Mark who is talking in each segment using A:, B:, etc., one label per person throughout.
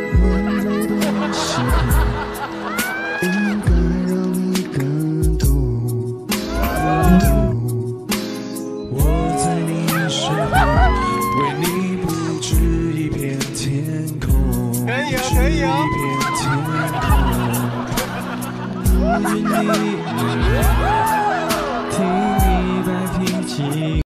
A: 温柔的习惯，应该让你感动。我在你身旁，为你布置一片天空，
B: 可以啊，可以啊。
A: 一片天空，愿你听你白脾气。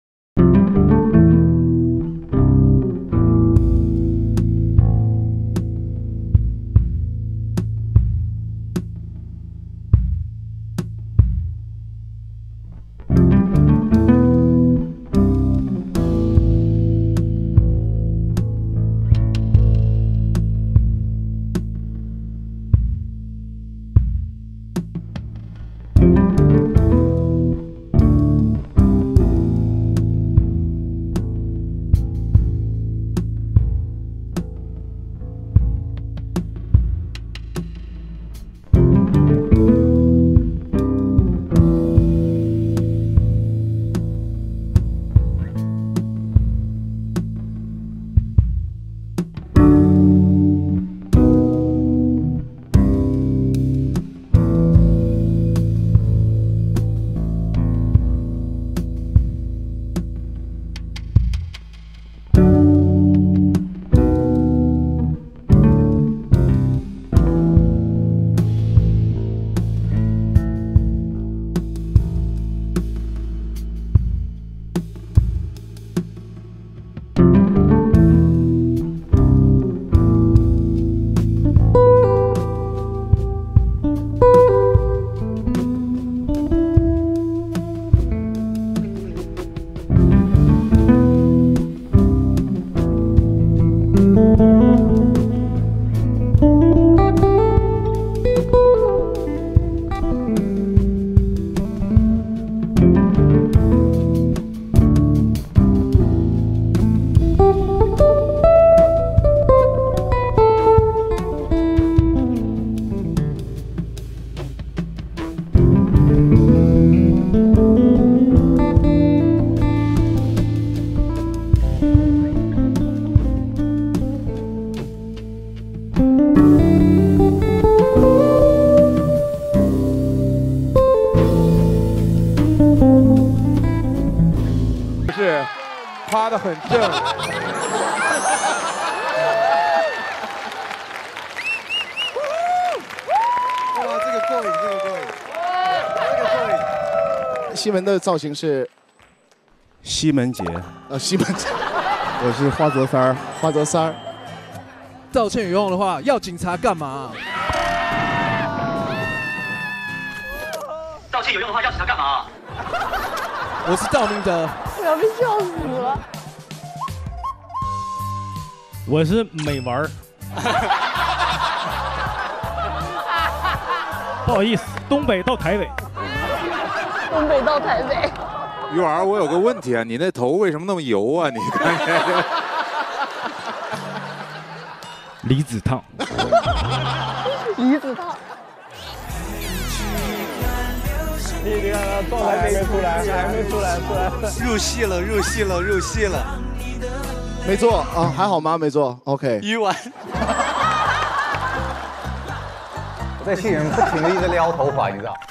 B: 是趴得很正。哇，这个过瘾，这个过瘾，这个过瘾。西门的造型是
C: 西门杰，
B: 西门杰，我是花泽三儿，花泽三儿。
D: 道歉有用的话，要警察干嘛？
E: 道歉有用的话，要警察干嘛？
D: 我是赵明德，
F: 我要被笑死了。
G: 我是美玩儿，不好意思，东北到台北。
F: 东北到台北。
H: 鱼丸，我有个问题啊，你那头为什么那么油啊？你看看。
G: 离子烫。
F: 离子烫。
B: 你看他状态还没出来，还没出来，
I: 入戏了，入戏了，入戏了。
B: 没做啊，还好吗？没做 ，OK。
I: 鱼丸。
J: 我在戏里面不停的一直撩头发，你知道。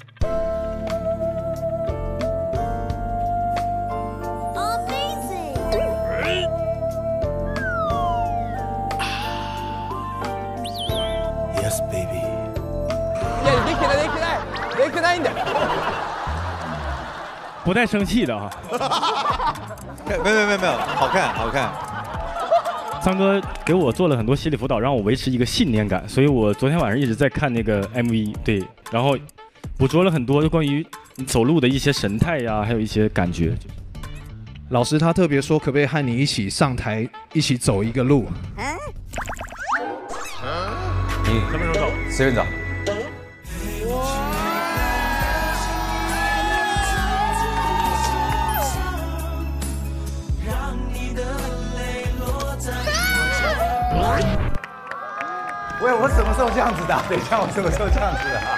A: Yes, baby。
D: 你起来一点。
G: 不带生气的哈。
I: 没有，好看好看。
G: 苍哥给我做了很多心理辅导，让我维持一个信念感，所以我昨天晚上一直在看那个 MV， 对，然后捕捉了很多关于你走路的一些神态呀，还有一些感觉。
K: 老师他特别说，可不可以和你一起上台，一起走一个路？
J: 你什么时候走？随便走。我什么时候这样子的？等一下，我什么时候这样子的？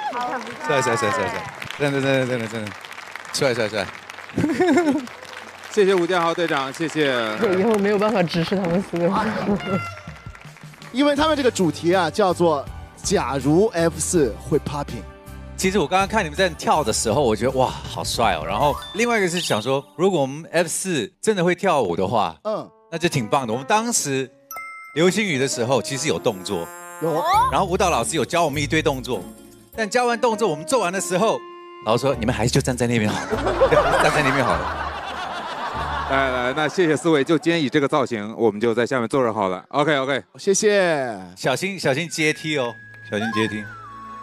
J: 帅，真的，帅。
H: 谢谢吴建豪队长，谢谢。
F: 我以后没有办法直视他们4个人。
B: 因为他们这个主题啊叫做“假如 F4 会 popping”。
I: 其实我刚刚看你们在跳的时候，我觉得哇，好帅哦。然后另外一个是想说，如果我们 F4 真的会跳舞的话，那就挺棒的。我们当时流星雨的时候，其实有动作，然后舞蹈老师有教我们一堆动作，但教完动作我们做完的时候，老师说你们还是就站在那边好了，站在那边好了。
H: 来，那谢谢4位，就今天以这个造型，我们就在下面坐着好了。OK，
B: 谢谢。
I: 小心阶梯哦，小心阶梯。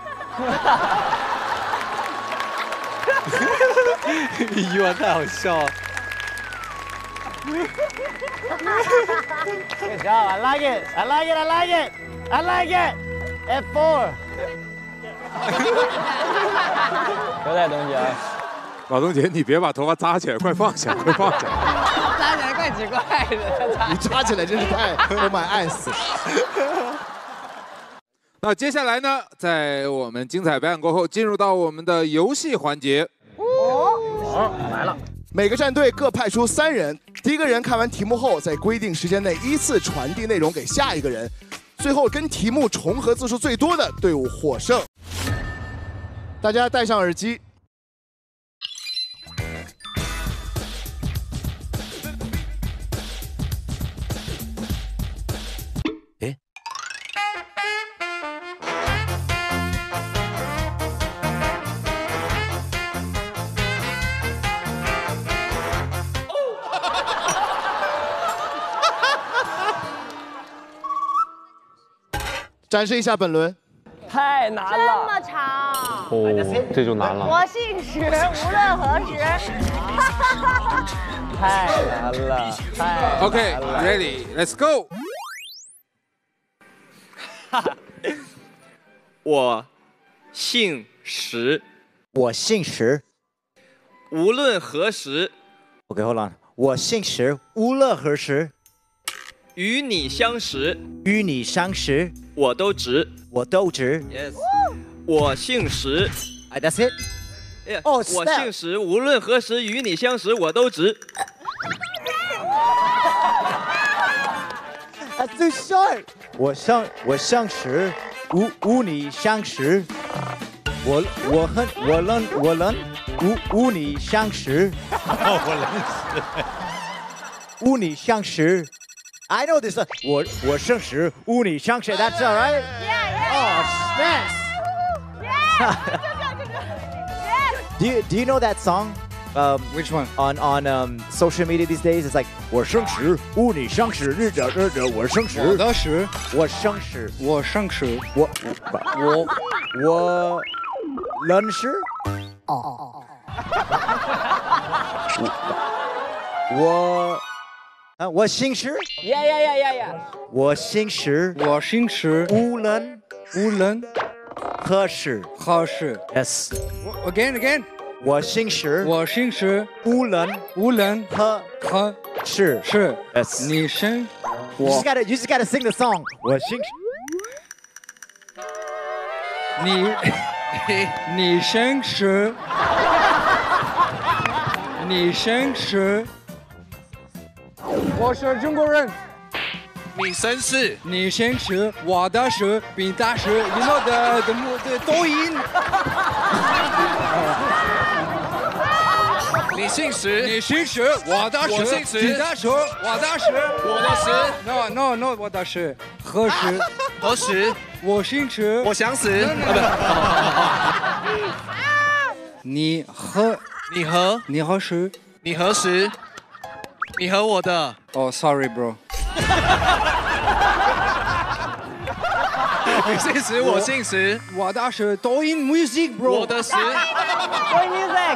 I: 一万太好笑了。
J: Good job, I like it, I like it, I like it, I like it. F4。
D: 不要带东西啊！
H: 老东姐，你别把头发扎起来，快放下，快放下。
D: 扎起来怪奇怪的。
B: 你扎起来真是太我蛮爱死。
H: 那接下来呢，在我们精彩表演过后，进入到我们的游戏环节。
B: 来了。每个战队各派出3人，第一个人看完题目后，在规定时间内依次传递内容给下一个人，最后跟题目重合字数最多的队伍获胜。大家戴上耳机。展示一下本轮，
D: 太难了，
F: 这么长。
G: 哦，这就难了。
F: 我姓石，无论何时。
D: 太难了，太
H: OK，ready，let's go。
E: 我姓石，
J: 我姓石。
E: 无论何时。
J: OK，hold on。我姓石，无论何时。
E: 与你相识，
J: 与你相识，
E: 我都值，
J: 我都值。
E: Yes， 我姓石。
J: That's it。
E: 哦，我姓石，无论何时与你相识，我都值。
J: That's too short。我姓石，无你相识，我能无你相识，无你相识。I know this. 我姓石，无你相识。That's all right. Oh, yes. Do you know that song?
I: Which one?
J: On social media these days, it's like 我姓石，无你相识，日子我姓石。
I: 我的石，
J: 我姓石，
I: 我姓石，
J: 我认识。我姓石。我姓石。
I: 我姓石。
J: 无论何时。Yes。
I: Again。
J: 我姓石。
I: 我姓石。
J: 无论何时。Yes。
I: 你姓。
J: You just gotta sing the song。我姓石。
I: 你姓石。你姓石。我是中国人。
E: 你绅士。
I: 你姓石，我的石比大石。You know the 抖音。
E: 你姓石。
I: 你姓石，我的石。
E: 我姓石。
I: 你的石，我的石。
E: 我的石。
I: No， 我的石。何时？
E: 何时？
I: 我姓石。
E: 我想死。
I: 你何时？
E: 你何时？你和我的。
I: Oh, sorry, bro.
E: 你姓石，我姓石。
I: 我的是抖音 music, bro.
E: 我的石。
F: 抖音 music。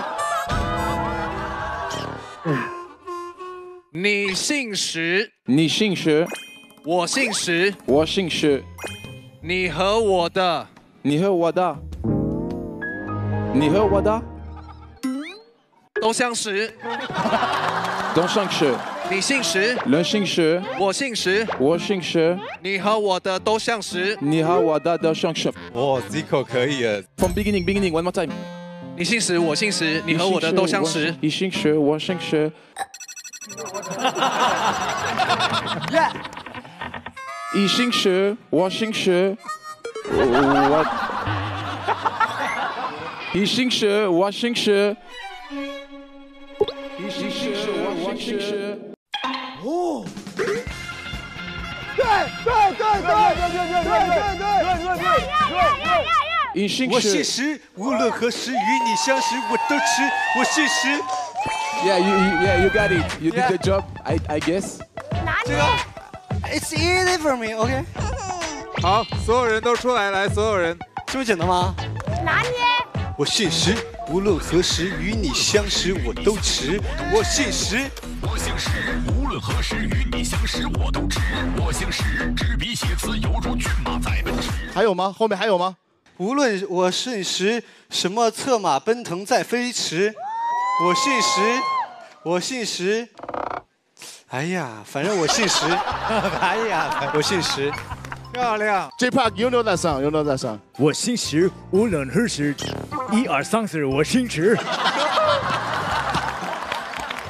E: 你姓石。
A: 你姓石。
E: 我姓石。
A: 我姓石。
E: 你和我的。
A: 你和我的。你和我的。
E: 都像石。
A: 都像石。
E: 你姓石。
A: 人姓石。
E: 我姓石。
A: 我姓石。
E: 你和我的都像石。
A: 你和我的都像石。
I: 哦 ，Zico 可以啊。
A: From beginning, one more time.
E: 你姓石，我姓石，你和我的都像石。
A: 你姓石，我姓石。 你姓石，我姓石，我。你姓石，我姓石。你姓石，我姓石。哦。对。你姓石，
L: 我姓石，无论何时与你相识，我都吃。我姓石。
A: Yeah, you got it. You did the job, I guess.
L: 这个 ，It's easy for me, OK？
H: 好，所有人都出来，来，所有人，
L: 这么简单吗？
F: 拿捏。
L: 我姓石，无论何时与你相识，我都吃。我姓石，
M: 我姓石，无论何时与你相识，我都吃。我姓石，执笔写词犹如骏马在奔驰。
B: 还有吗？后面还有吗？
L: 无论我姓石，什么策马奔腾在飞驰。我姓石，我姓石。哎呀，反正我姓石。哎呀，我姓石。漂亮。
B: J Park, you know that song, you know that song.
J: 我姓石，无论何时，1、2、3、4，我姓石。